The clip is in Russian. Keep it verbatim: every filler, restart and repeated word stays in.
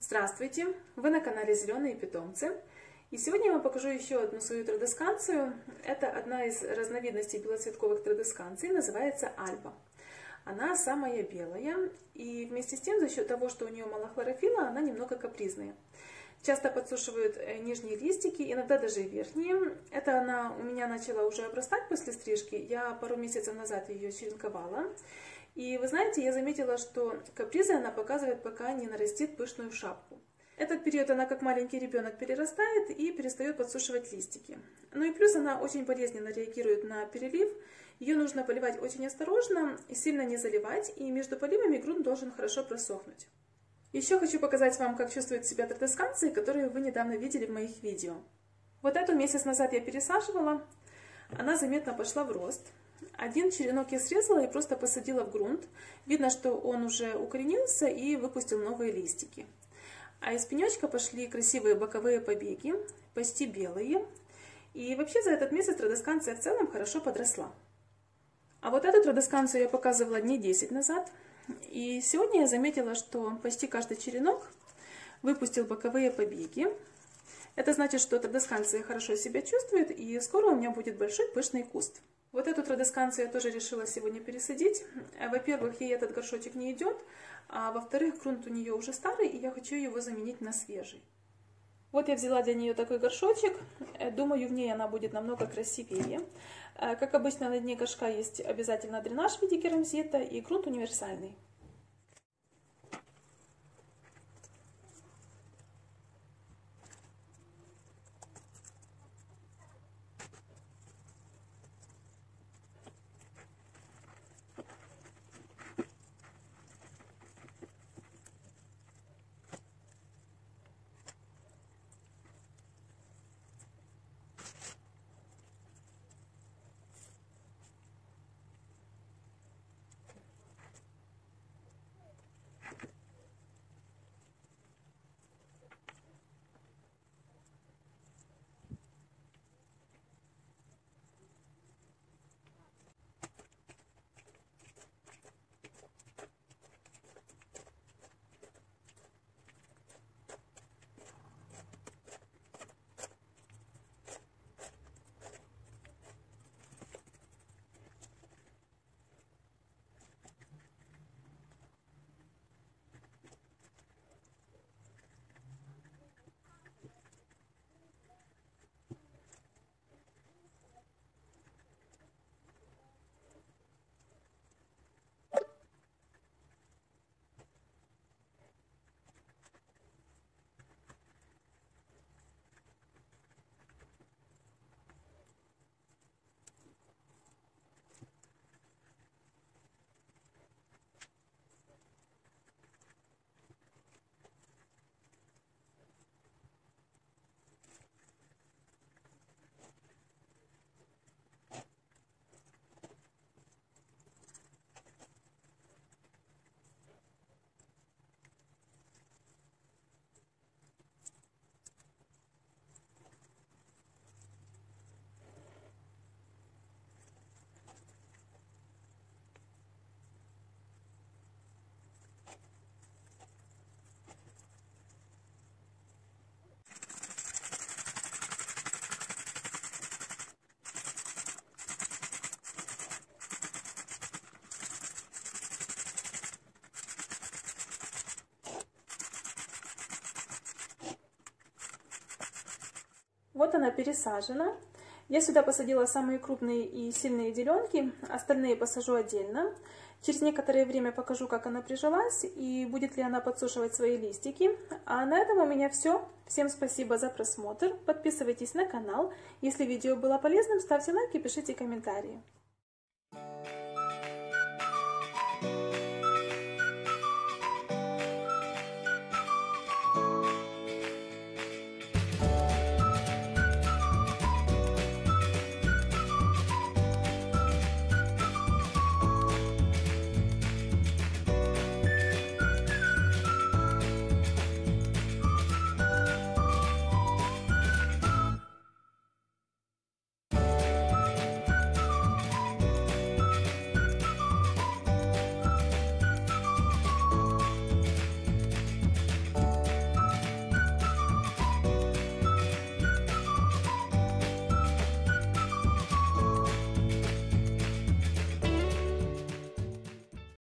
Здравствуйте! Вы на канале Зеленые питомцы. И сегодня я вам покажу еще одну свою традесканцию. Это одна из разновидностей белоцветковых традесканций, называется Альба. Она самая белая, и вместе с тем, за счет того, что у нее мало хлорофилла, она немного капризная. Часто подсушивают нижние листики, иногда даже и верхние. Это она у меня начала уже обрастать после стрижки. Я пару месяцев назад ее черенковала. И вы знаете, я заметила, что капризы она показывает, пока не нарастит пышную шапку. Этот период она как маленький ребенок перерастает и перестает подсушивать листики. Ну и плюс она очень болезненно реагирует на перелив. Ее нужно поливать очень осторожно и сильно не заливать. И между поливами грунт должен хорошо просохнуть. Еще хочу показать вам, как чувствуют себя традесканции, которые вы недавно видели в моих видео. Вот эту месяц назад я пересаживала. Она заметно пошла в рост. Один черенок я срезала и просто посадила в грунт. Видно, что он уже укоренился и выпустил новые листики. А из пенечка пошли красивые боковые побеги, почти белые. И вообще за этот месяц традесканция в целом хорошо подросла. А вот эту традесканцию я показывала дней десять назад. И сегодня я заметила, что почти каждый черенок выпустил боковые побеги. Это значит, что традесканция хорошо себя чувствует, и скоро у меня будет большой пышный куст. Вот эту традесканцию я тоже решила сегодня пересадить. Во-первых, ей этот горшочек не идет, а во-вторых, грунт у нее уже старый, и я хочу его заменить на свежий. Вот я взяла для нее такой горшочек. Думаю, в ней она будет намного красивее. Как обычно, на дне горшка есть обязательно дренаж в виде керамзита и грунт универсальный. Вот она пересажена. Я сюда посадила самые крупные и сильные деленки, остальные посажу отдельно. Через некоторое время покажу, как она прижилась и будет ли она подсушивать свои листики. А на этом у меня все. Всем спасибо за просмотр. Подписывайтесь на канал. Если видео было полезным, ставьте лайки, пишите комментарии.